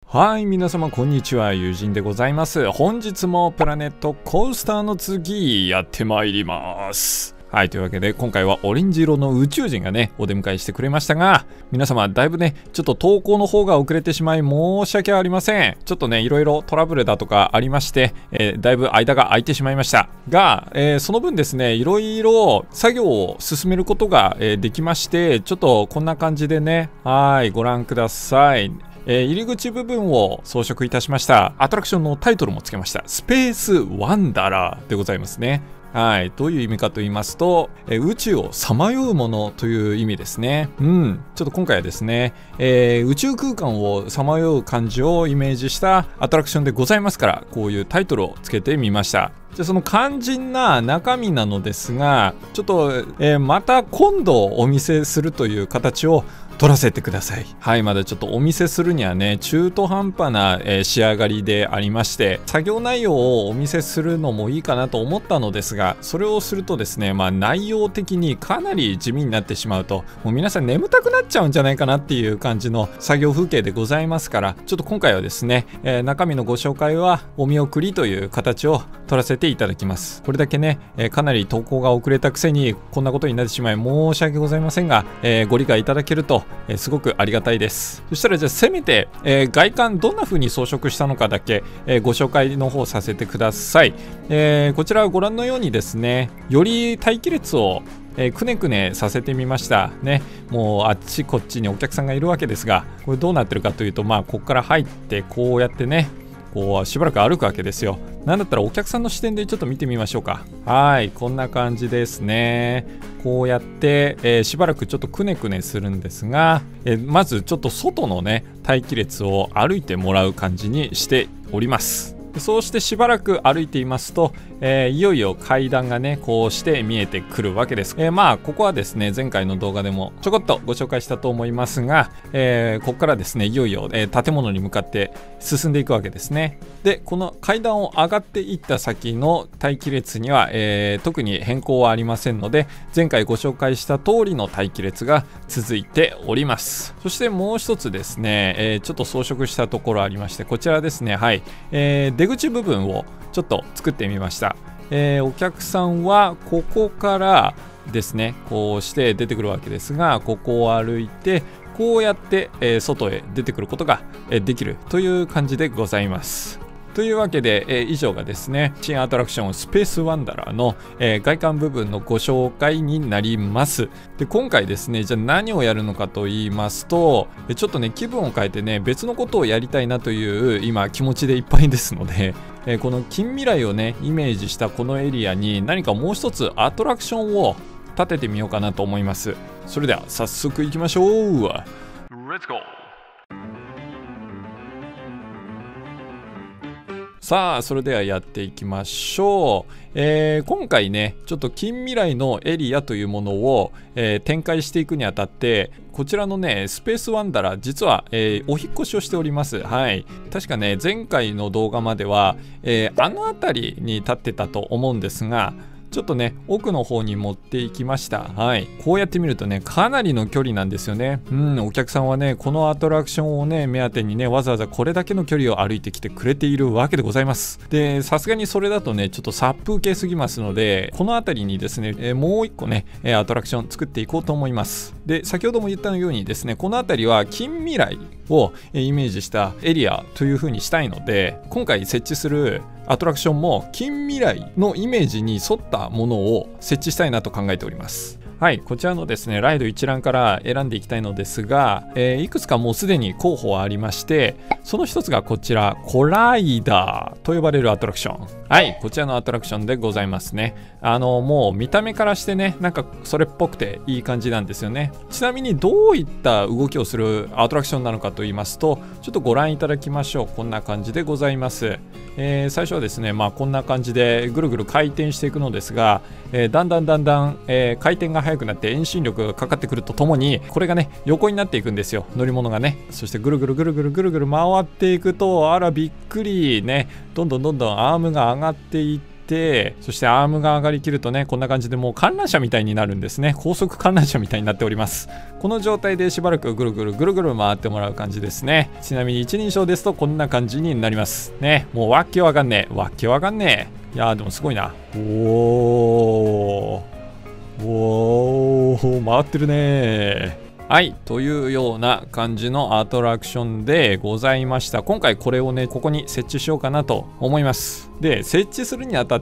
はい、皆様こんにちは、友人でございます。本日もプラネットコースターの次やってまいります。はい、というわけで今回はオレンジ色の宇宙人がねお出迎えしてくれましたが、皆様だいぶねちょっと投稿の方が遅れてしまい申し訳ありません。ちょっとねいろいろトラブルだとかありまして、だいぶ間が空いてしまいましたが、その分ですねいろいろ作業を進めることが、できまして、ちょっとこんな感じでね、はいご覧ください。入り口部分を装飾いたしました。アトラクションのタイトルもつけました。スペースワンダラーでございますね。はい、どういう意味かと言いますと、宇宙をさまようものという意味ですね。ちょっと今回はですね、宇宙空間をさまよう感じをイメージしたアトラクションでございますから、こういうタイトルをつけてみました。じゃあその肝心な中身なのですが、ちょっと、また今度お見せするという形を取らせてください。はい、まだちょっとお見せするにはね中途半端な、仕上がりでありまして、作業内容をお見せするのもいいかなと思ったのですが、それをするとですね、内容的にかなり地味になってしまうと、もう皆さん眠たくなっちゃうんじゃないかなっていう感じの作業風景でございますから、ちょっと今回はですね、中身のご紹介はお見送りという形を取らせていただきます。これだけね、かなり投稿が遅れたくせにこんなことになってしまい申し訳ございませんが、ご理解いただけるとすごくありがたいです。そしたらじゃあせめて、外観どんな風に装飾したのかだけ、ご紹介の方させてください。こちらはご覧のようにですね、より待機列をくねくねさせてみましたね。もうあっちこっちにお客さんがいるわけですが、これどうなってるかというと、ここから入ってこうやってねこうしばらく歩くわけですよ。なんだったらお客さんの視点でちょっと見てみましょうか。はい、こんな感じですね。こうやって、しばらくちょっとくねくねするんですが、まずちょっと外のね待機列を歩いてもらう感じにしております。そうしてしばらく歩いていますと、いよいよ階段がねこうして見えてくるわけです。ここはですね前回の動画でもちょこっとご紹介したと思いますが、ここからですねいよいよ、建物に向かって進んでいくわけですね。でこの階段を上がっていった先の待機列には、特に変更はありませんので、前回ご紹介した通りの待機列が続いております。そしてもう一つですね、ちょっと装飾したところありまして、こちらですね。はい、出口部分をちょっと作ってみました。お客さんはここからですねこうして出てくるわけですが、ここを歩いてこうやって、外へ出てくることができるという感じでございます。というわけで、以上がですね新アトラクションスペースワンダラーの、外観部分のご紹介になります。で今回ですねじゃあ何をやるのかと言いますと、ちょっとね気分を変えてね別のことをやりたいなという今気持ちでいっぱいですので、この近未来をねイメージしたこのエリアに何かもう一つアトラクションを立ててみようかなと思います。それでは早速いきましょう。 Let's go。さあそれではやっていきましょう。今回ねちょっと近未来のエリアというものを、展開していくにあたって、こちらのねスペースワンダラー実は、お引っ越しをしております。はい、確かね前回の動画までは、あの辺りに立ってたと思うんですが、ちょっとね奥の方に持っていきました。はい、こうやって見るとねかなりの距離なんですよね。お客さんはねこのアトラクションをね目当てにねわざわざこれだけの距離を歩いてきてくれているわけでございます。でさすがにそれだとねちょっと殺風景すぎますので、この辺りにですね、もう一個ねアトラクション作っていこうと思います。で先ほども言ったようにですねこの辺りは近未来をイメージしたエリアという風にしたいので、今回設置するアトラクションも近未来のイメージに沿ったものを設置したいなと考えております。はい、こちらのですねライド一覧から選んでいきたいのですが、いくつかもうすでに候補はありまして、その一つがこちらコライダーと呼ばれるアトラクション。はい、こちらのアトラクションでございますね。もう見た目からしてねなんかそれっぽくていい感じなんですよね。ちなみにどういった動きをするアトラクションなのかと言いますと、ちょっとご覧いただきましょう。こんな感じでございます。最初はですねこんな感じでぐるぐる回転していくのですが、だんだん、回転が速くなって遠心力がかかってくるとともに、これがね横になっていくんですよ、乗り物がね。そしてぐるぐる回っていくと、あらびっくりね、どんどんアームが上がっていって、 て、そしてアームが上がりきるとね、こんな感じでもう観覧車みたいになるんですね。高速観覧車みたいになっております。この状態でしばらくぐるぐるぐるぐる回ってもらう感じですね。ちなみに一人称ですとこんな感じになりますね。もうわけわかんねえ、わけわかんねえ。いやーでもすごいな。おー回ってるね。はい、というような感じのアトラクションでございました。今回これをね、ここに設置しようかなと思います。で、設置するにあたって、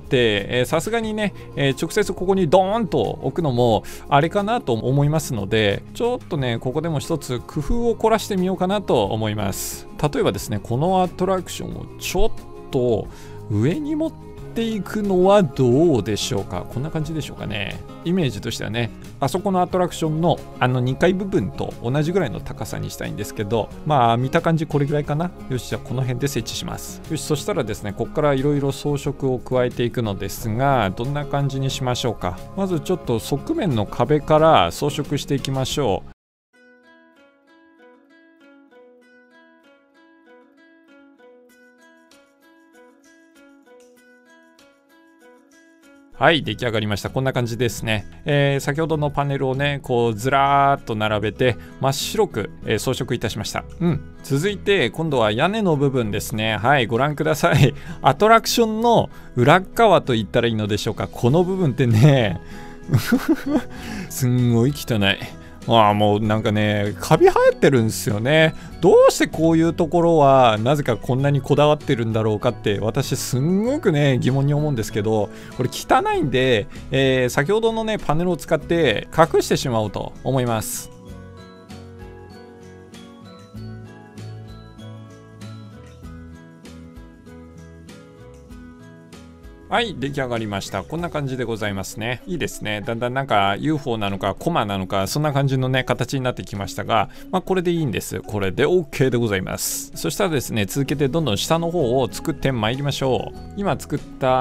さすがにね、直接ここにドーンと置くのもあれかなと思いますので、ちょっとね、ここでも一つ工夫を凝らしてみようかなと思います。例えばですね、このアトラクションをちょっと上に持っていくのはどうでしょうか。こんな感じでしょうかね。イメージとしてはね、あそこのアトラクションの2階部分と同じぐらいの高さにしたいんですけど、まあ見た感じこれぐらいかな。よし、じゃあこの辺で設置します。よし、そしたらですね、ここからいろいろ装飾を加えていくのですが、どんな感じにしましょうか。まずちょっと側面の壁から装飾していきましょう。はい、出来上がりました。こんな感じですね。先ほどのパネルをね、こうずらーっと並べて真っ白く、装飾いたしました。続いて今度は屋根の部分ですね。はい、ご覧ください。アトラクションの裏側と言ったらいいのでしょうか。この部分ってね、すんごい汚い。もうなんかね、カビ生えてるんですよね。どうしてこういうところはなぜかこんなにこだわってるんだろうかって私すんごくね疑問に思うんですけど、これ汚いんで、先ほどのねパネルを使って隠してしまおうと思います。はい、出来上がりました。こんな感じでございますね。いいですね。だんだんなんか UFO なのかコマなのかそんな感じのね形になってきましたが、これでいいんです。これで OK でございます。そしたらですね、続けてどんどん下の方を作ってまいりましょう。今作った、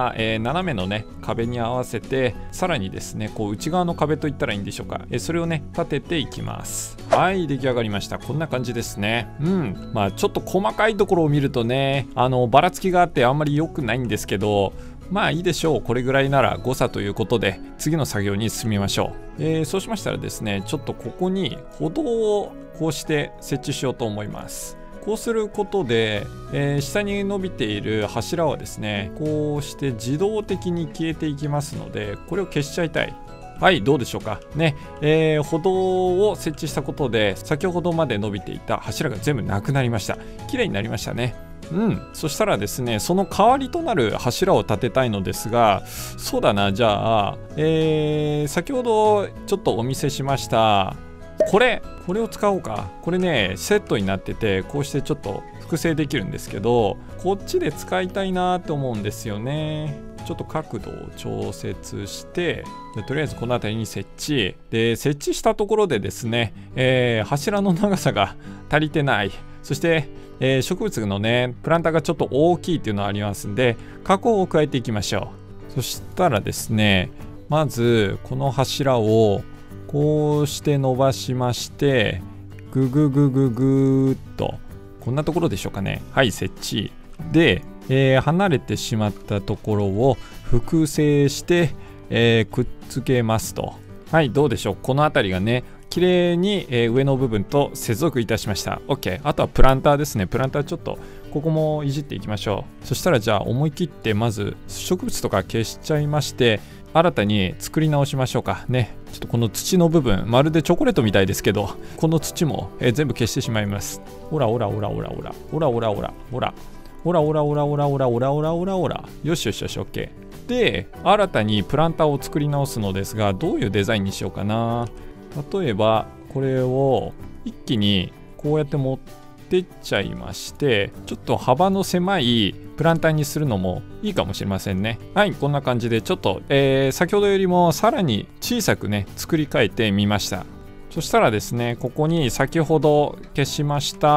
斜めのね壁に合わせて、さらにですねこう内側の壁といったらいいんでしょうか。それをね立てていきます。はい、出来上がりました。こんな感じですね。ちょっと細かいところを見るとねばらつきがあってあんまり良くないんですけど、まあいいでしょう。これぐらいなら誤差ということで次の作業に進みましょう。そうしましたらですね、ちょっとここに歩道をこうして設置しようと思います。こうすることで、下に伸びている柱はですねこうして自動的に消えていきますので、これを消しちゃいたい。はい、どうでしょうかね。歩道を設置したことで先ほどまで伸びていた柱が全部なくなりました。綺麗になりましたね。そしたらですね、その代わりとなる柱を立てたいのですが、そうだな、じゃあ、先ほどちょっとお見せしましたこれを使おうか。これねセットになってて、こうしてちょっと複製できるんですけど、こっちで使いたいなと思うんですよね。ちょっと角度を調節して、とりあえずこの辺りに設置で、設置したところでですね、柱の長さが足りてない。そして、植物のねプランターがちょっと大きいっていうのがありますんで、加工を加えていきましょう。そしたらですね、まずこの柱をこうして伸ばしまして、グググググーっとこんなところでしょうかね。はい、設置で、離れてしまったところを複製して、くっつけますと。はい、どうでしょう。この辺りがね綺麗に、上の部分と接続いたしました。 OK。 あとはプランターですね。プランターちょっとここもいじっていきましょう。そしたらじゃあ思い切ってまず植物とか消しちゃいまして、新たに作り直しましょうかね。ちょっとこの土の部分、まるでチョコレートみたいですけど、この土も、全部消してしまいます。オラオラオラオラオラオラオラオラオラオラオラオラオラオラオラオラオラオラ。よしよしよし OK。 で新たにプランターを作り直すのですが、どういうデザインにしようかな。例えばこれを一気にこうやって持ってっちゃいまして、ちょっと幅の狭いプランターにするのもいいかもしれませんね。はい、こんな感じでちょっと、先ほどよりもさらに小さくね作り変えてみました。そしたらですね、ここに先ほど消しました、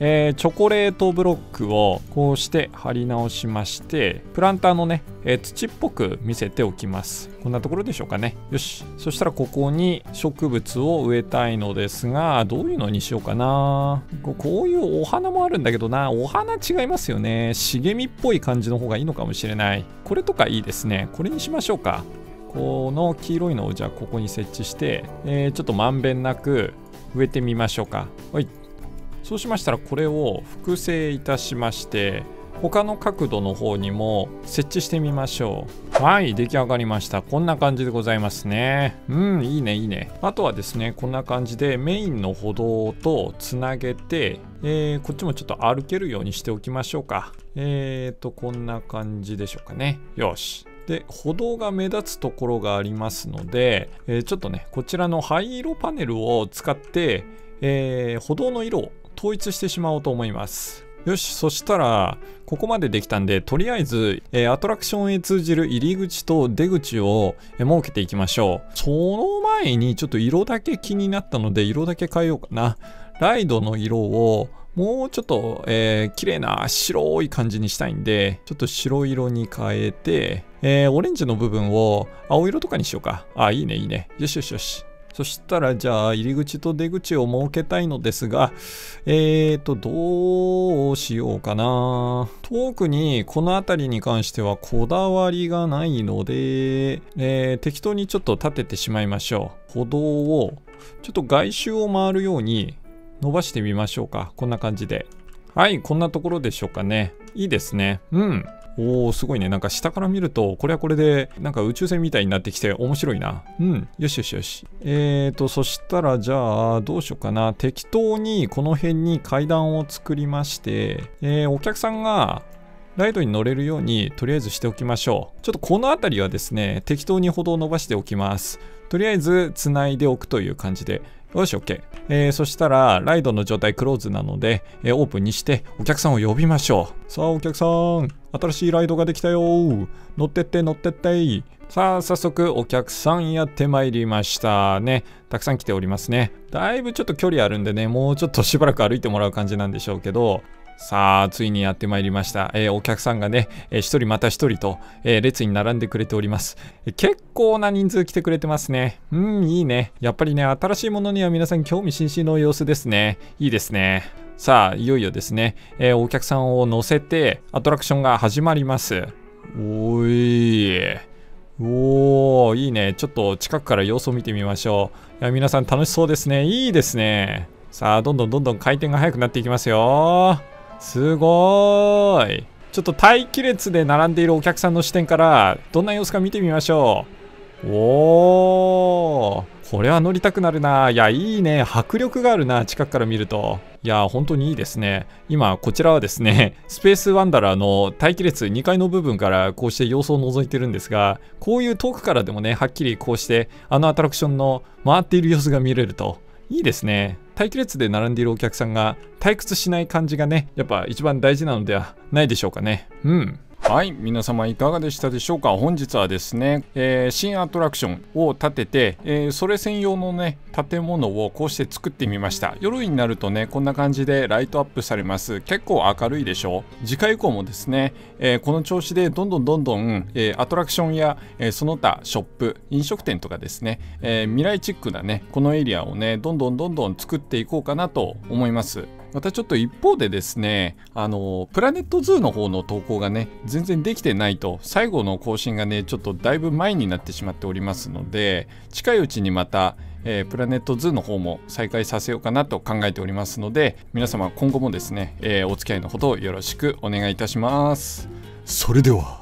チョコレートブロックをこうして貼り直しまして、プランターのね、土っぽく見せておきます。こんなところでしょうかね。よし。そしたらここに植物を植えたいのですが、どういうのにしようかな。こういうお花もあるんだけどな、お花違いますよね。茂みっぽい感じの方がいいのかもしれない。これとかいいですね。これにしましょうか。この黄色いのをじゃあここに設置して、ちょっとまんべんなく植えてみましょうか。はい。そうしましたらこれを複製いたしまして、他の角度の方にも設置してみましょう。はい、出来上がりました。こんな感じでございますね。いいねいいね。あとはですね、こんな感じでメインの歩道とつなげて、こっちもちょっと歩けるようにしておきましょうか。こんな感じでしょうかね。よし。で、歩道が目立つところがありますので、ちょっとね、こちらの灰色パネルを使って、歩道の色を統一してしまおうと思います。よし、そしたらここまでできたんで、とりあえず、アトラクションへ通じる入り口と出口を、設けていきましょう。その前にちょっと色だけ気になったので、色だけ変えようかな。ライドの色をもうちょっと、綺麗な白い感じにしたいんで、ちょっと白色に変えて、オレンジの部分を青色とかにしようか。あ、いいねいいね。よしよしよし。そしたらじゃあ入り口と出口を設けたいのですが、どうしようかな。特にこの辺りに関してはこだわりがないので、適当にちょっと立ててしまいましょう。歩道をちょっと外周を回るように伸ばしてみましょうか。こんな感じで。はい、こんなところでしょうかね。いいですね。おー、すごいね。なんか下から見ると、これはこれで、なんか宇宙船みたいになってきて面白いな。よしよしよし。そしたらじゃあ、どうしようかな。適当にこの辺に階段を作りまして、お客さんがライドに乗れるように、とりあえずしておきましょう。ちょっとこの辺りはですね、適当に歩道を伸ばしておきます。とりあえず、繋いでおくという感じで。よし、OK。そしたら、ライドの状態クローズなので、オープンにしてお客さんを呼びましょう。さあ、お客さん、新しいライドができたよ。乗ってって乗ってって。さあ、早速お客さんやってまいりましたね。たくさん来ておりますね。だいぶちょっと距離あるんでね、もうちょっとしばらく歩いてもらう感じなんでしょうけど、さあ、ついにやってまいりました。お客さんがね、一人また一人と、列に並んでくれております。結構な人数来てくれてますね。いいね。やっぱりね、新しいものには皆さん興味津々の様子ですね。いいですね。さあ、いよいよですね、お客さんを乗せてアトラクションが始まります。おー、いいね。ちょっと近くから様子を見てみましょう。いや、皆さん楽しそうですね。いいですね。さあ、どんどん回転が速くなっていきますよ。すごーい。ちょっと待機列で並んでいるお客さんの視点からどんな様子か見てみましょう。おー、これは乗りたくなるな。いや、いいね。迫力があるな、近くから見ると。いや、本当にいいですね。今、こちらはですね、スペースワンダラーの待機列2階の部分からこうして様子を覗いてるんですが、こういう遠くからでもね、はっきりこうしてアトラクションの回っている様子が見れるといいですね。待機列で並んでいるお客さんが退屈しない感じがね、やっぱ一番大事なのではないでしょうかね。はい、皆様いかがでしたでしょうか。本日はですね、新アトラクションを建てて、それ専用のね建物をこうして作ってみました。夜になるとね、こんな感じでライトアップされます。結構明るいでしょう。次回以降もですね、この調子でどんどん、アトラクションや、その他ショップ、飲食店とかですね、未来チックなねこのエリアをねどんどん作っていこうかなと思います。またちょっと一方でですね、プラネットズーの方の投稿がね全然できてないと、最後の更新がねちょっとだいぶ前になってしまっておりますので、近いうちにまた、プラネットズーの方も再開させようかなと考えておりますので、皆様今後もですね、お付き合いのほどよろしくお願いいたします。それでは。